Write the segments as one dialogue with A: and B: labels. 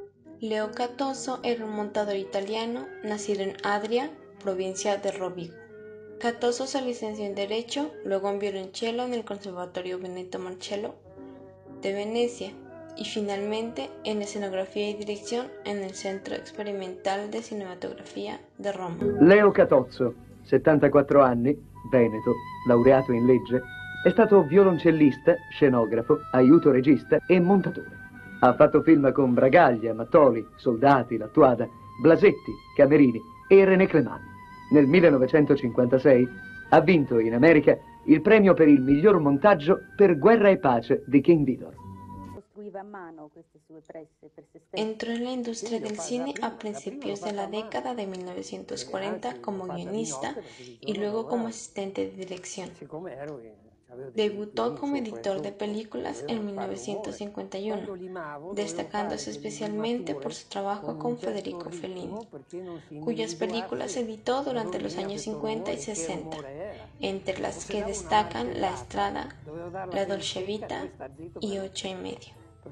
A: Leo Catozzo era un montador italiano nacido en Adria, provincia de Rovigo. Catozzo se licenció en Derecho, luego en violonchelo en el Conservatorio Benedetto Marcello de Venecia y finalmente en escenografía y dirección en el Centro Experimental de Cinematografia di Roma.
B: Leo Catozzo, 74 anni, veneto, laureato in legge, è stato violoncellista, scenografo, aiuto regista e montatore. Ha fatto film con Bragaglia, Mattoli, Soldati, Lattuada, Blasetti, Camerini e René Clément. Nel 1956 ha vinto in America il premio per il miglior montaggio per Guerra e Pace di King Vidor.
A: Entró en la industria del cine a principios de la década de 1940 como guionista y luego como asistente de dirección. Debutó como editor de películas en 1951, destacándose especialmente por su trabajo con Federico Fellini, cuyas películas editó durante los años 50 y 60, entre las que destacan La Strada, La Dolce Vita y 8 y medio.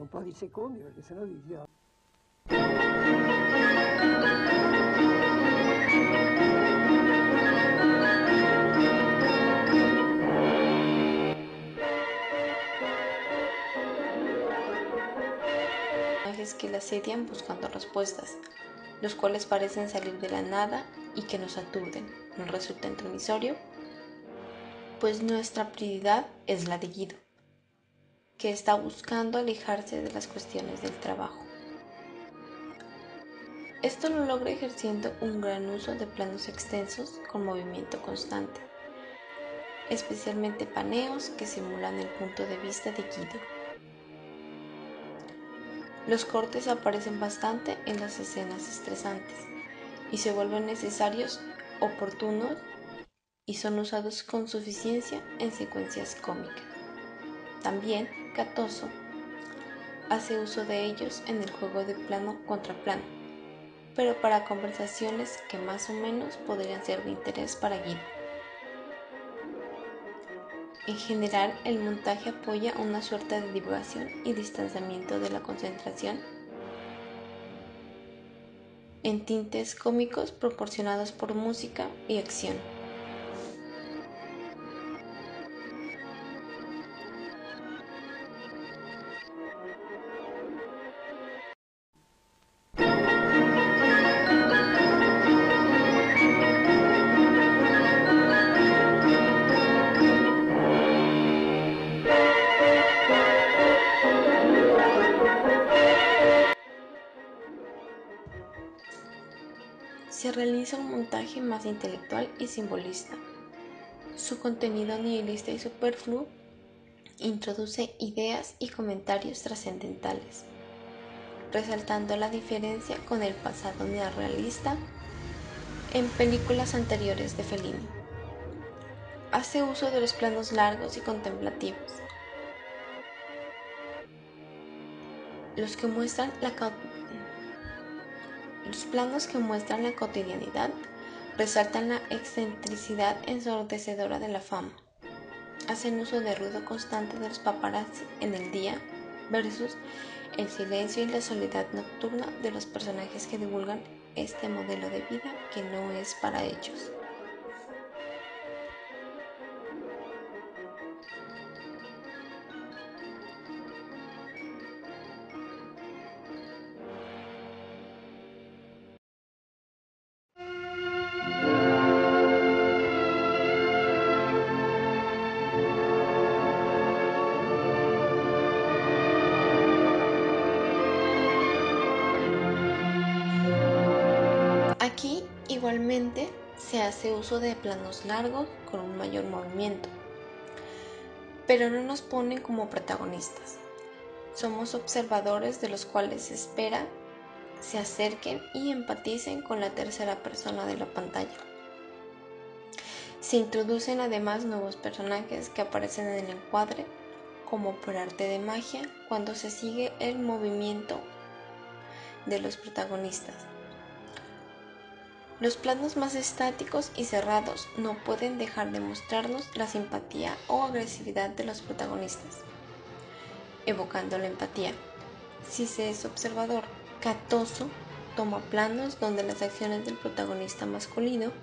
A: Que la asedian buscando respuestas, los cuales parecen salir de la nada y que nos aturden. ¿Nos resulta intromisorio? Pues nuestra prioridad es la de Guido, que está buscando alejarse de las cuestiones del trabajo. Esto lo logra ejerciendo un gran uso de planos extensos con movimiento constante, especialmente paneos que simulan el punto de vista de Guido. Los cortes aparecen bastante en las escenas estresantes y se vuelven necesarios, oportunos y son usados con suficiencia en secuencias cómicas. También Catozzo hace uso de ellos en el juego de plano contra plano, pero para conversaciones que más o menos podrían ser de interés para Guido. En general, el montaje apoya una suerte de divagación y distanciamiento de la concentración en tintes cómicos proporcionados por música y acción. Se realiza un montaje más intelectual y simbolista. Su contenido nihilista y superfluo introduce ideas y comentarios trascendentales, resaltando la diferencia con el pasado neorrealista en películas anteriores de Fellini. Hace uso de los planos largos y contemplativos, los planos que muestran la cotidianidad resaltan la excentricidad ensordecedora de la fama. Hacen uso de ruido constante de los paparazzi en el día versus el silencio y la soledad nocturna de los personajes que divulgan este modelo de vida que no es para ellos. Aquí igualmente se hace uso de planos largos con un mayor movimiento, pero no nos ponen como protagonistas. Somos observadores de los cuales se espera se acerquen y empaticen con la tercera persona de la pantalla. Se introducen además nuevos personajes que aparecen en el encuadre como por arte de magia cuando se sigue el movimiento de los protagonistas. Los planos más estáticos y cerrados no pueden dejar de mostrarnos la simpatía o agresividad de los protagonistas, evocando la empatía. Si se es observador Catoso toma planos donde las acciones del protagonista masculino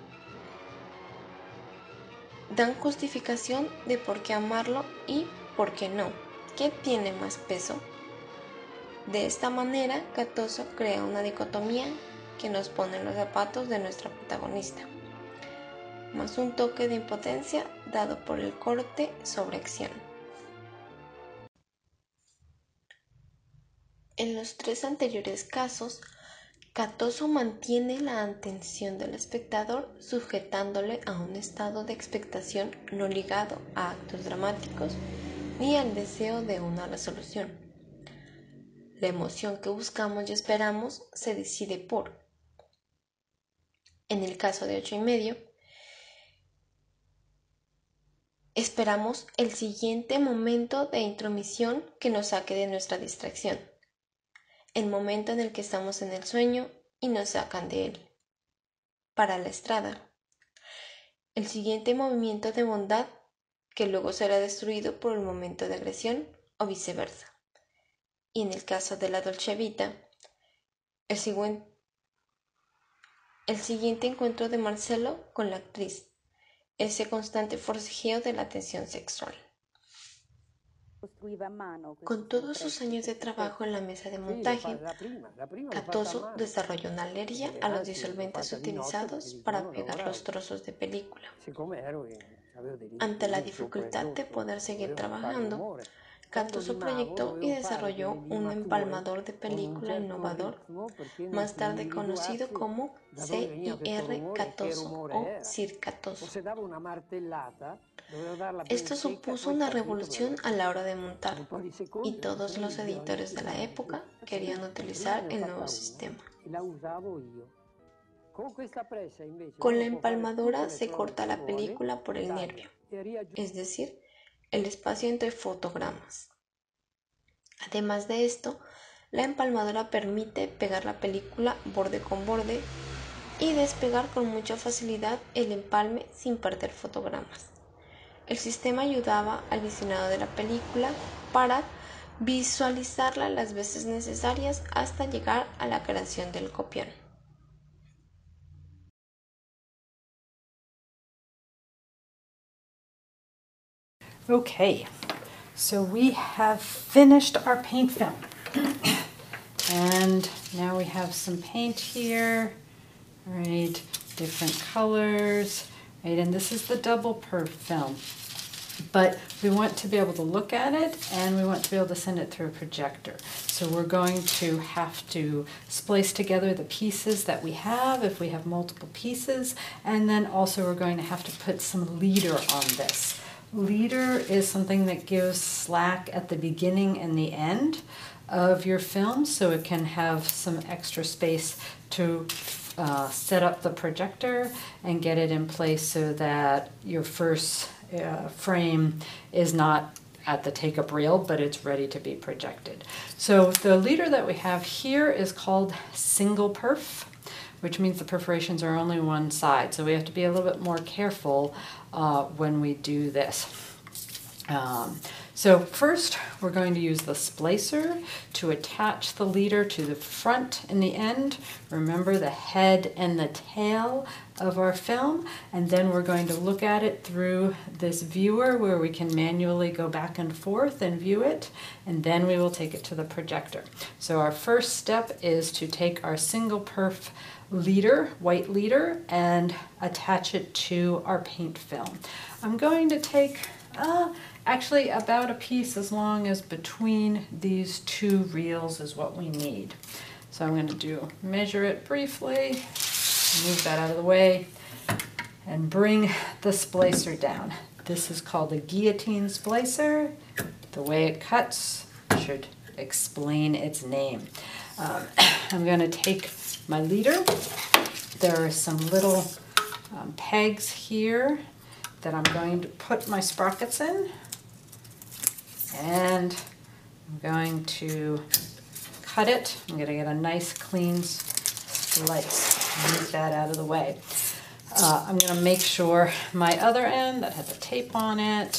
A: dan justificación de por qué amarlo y por qué no, qué tiene más peso. De esta manera, Catoso crea una dicotomía que nos pone en los zapatos de nuestra protagonista, más un toque de impotencia dado por el corte sobre acción. En los tres anteriores casos, Catoso mantiene la atención del espectador sujetándole a un estado de expectación no ligado a actos dramáticos ni al deseo de una resolución. La emoción que buscamos y esperamos se decide por, en el caso de 8,5, esperamos el siguiente momento de intromisión que nos saque de nuestra distracción, el momento en el que estamos en el sueño y nos sacan de él. Para La Estrada, el siguiente movimiento de bondad que luego será destruido por el momento de agresión o viceversa. Y en el caso de La Dolce Vita, el siguiente encuentro de Marcelo con la actriz, ese constante forcejeo de la tensión sexual. Con todos sus años de trabajo en la mesa de montaje, Catoso desarrolló una alergia a los disolventes utilizados para pegar los trozos de película. Ante la dificultad de poder seguir trabajando, Catoso proyectó y desarrolló un empalmador de película innovador, más tarde conocido como CIR Catoso o CIR Catoso. Esto supuso una revolución a la hora de montar, y todos los editores de la época querían utilizar el nuevo sistema. Con la empalmadora se corta la película por el nervio, es decir, el espacio entre fotogramas. Además de esto, la empalmadora permite pegar la película borde con borde y despegar con mucha facilidad el empalme sin perder fotogramas. El sistema ayudaba al visionado de la película para visualizarla las veces necesarias hasta llegar a la creación del copión.
C: Okay, so we have finished our paint film. And now we have some paint here, right, different colors, right, and this is the double perf film. But we want to be able to look at it and we want to be able to send it through a projector. So we're going to have to splice together the pieces that we have if we have multiple pieces, and then also we're going to have to put some leader on this. Leader is something that gives slack at the beginning and the end of your film, so it can have some extra space to set up the projector and get it in place so that your first frame is not at the take-up reel, but it's ready to be projected. So the leader that we have here is called single perf, which means the perforations are only one side. So we have to be a little bit more careful when we do this. So first we're going to use the splicer to attach the leader to the front and the end. Remember the head and the tail of our film, and then we're going to look at it through this viewer where we can manually go back and forth and view it, and then we will take it to the projector. So our first step is to take our single perf leader, white leader, and attach it to our paint film. I'm going to take actually about a piece as long as between these two reels is what we need. So I'm going to measure it briefly, move that out of the way, and bring the splicer down. This is called a guillotine splicer. The way it cuts should explain its name. I'm going to take my leader. There are some little pegs here that I'm going to put my sprockets in, and I'm going to cut it. I'm going to get a nice clean slice. Move that out of the way. I'm going to make sure my other end that has the tape on it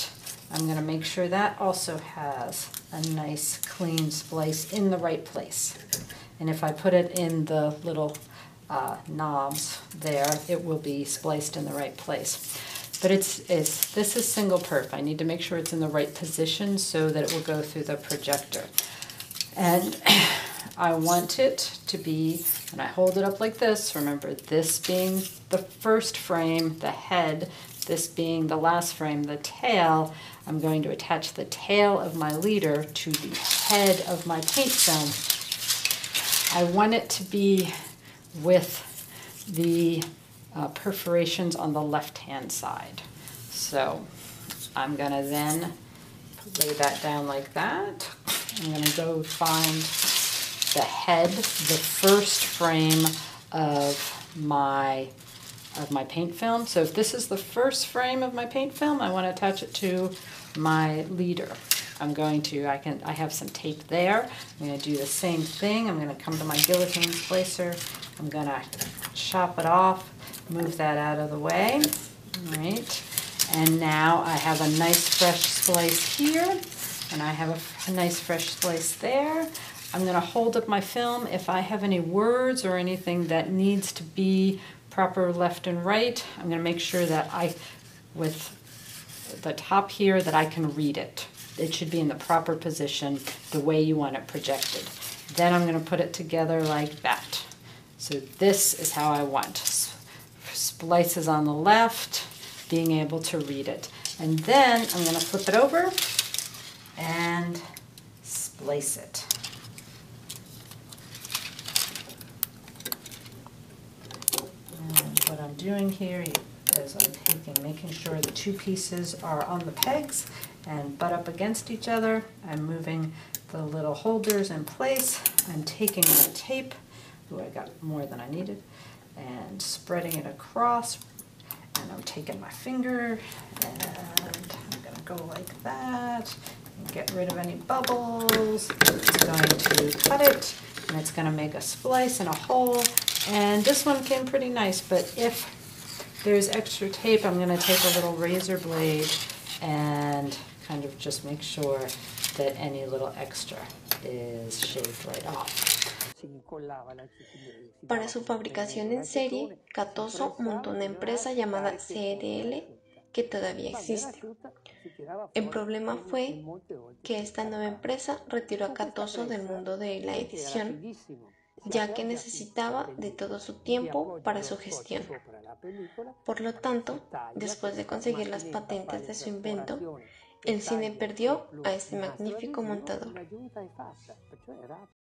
C: I'm going to make sure that also has a nice clean splice in the right place. And if I put it in the little knobs there, it will be spliced in the right place. But this is single perf. I need to make sure it's in the right position so that it will go through the projector. And I want it to be, when I hold it up like this, remember this being the first frame, the head, this being the last frame, the tail, I'm going to attach the tail of my leader to the head of my paint film. I want it to be with the perforations on the left-hand side. So I'm going to then lay that down like that. I'm going to go find the head, the first frame of my paint film. So if this is the first frame of my paint film, I want to attach it to my leader. I have some tape there. I'm going to do the same thing. I'm going to come to my guillotine splicer. I'm going to chop it off, move that out of the way. All right. And now I have a nice fresh slice here, and I have a nice fresh slice there. I'm going to hold up my film. If I have any words or anything that needs to be proper left and right, I'm going to make sure that with the top here, that I can read it. It should be in the proper position, the way you want it projected. Then I'm going to put it together like that. So this is how I want. Splices on the left, being able to read it. And then I'm going to flip it over and splice it. And what I'm doing here is I'm making sure the two pieces are on the pegs and butt up against each other. I'm moving the little holders in place. I'm taking my tape, I got more than I needed, and spreading it across. And I'm taking my finger and I'm going to go like that and get rid of any bubbles. It's going to cut it, and it's going to make a splice and a hole. And this one came pretty nice, but if there's extra tape, I'm going to take a little razor blade and kind of just make sure that any little extra is shaved right off.
A: Para su fabricación en serie, Katoso montó una empresa llamada CDL que todavía existe. El problema fue que esta nueva empresa retiró a Katoso del mundo de la edición, ya que necesitaba de todo su tiempo para su gestión. Por lo tanto, después de conseguir las patentes de su invento, el cine perdió a este magnífico montador.